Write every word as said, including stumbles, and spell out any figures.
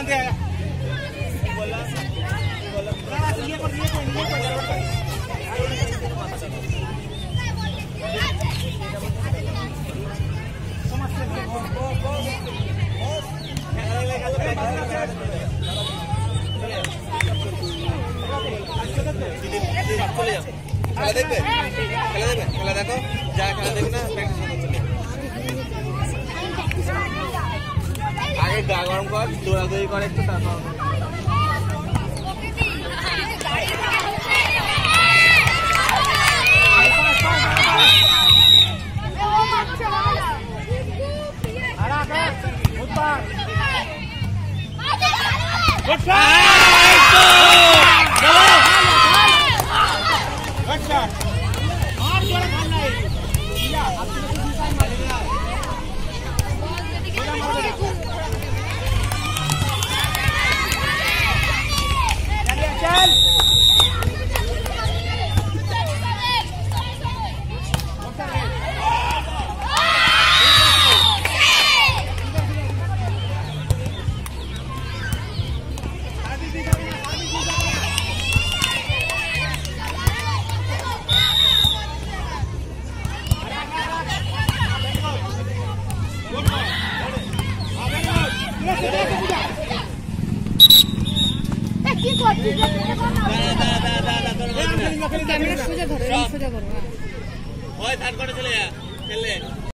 दे बोला बोला ये कर ये कर ये कर समझते हैं वो वो वो चले जाओ খেলা দেখবে খেলা দেখবে খেলা দেখো যা খেলা দেখবে না প্র্যাকটিস করতে আগে গা গরম কর দৌড়াদৌড়ি করে একটু তারপর সোজা ধরো সোজা করো হয় থার্ড কোয়ার্টার চলে যা খেললে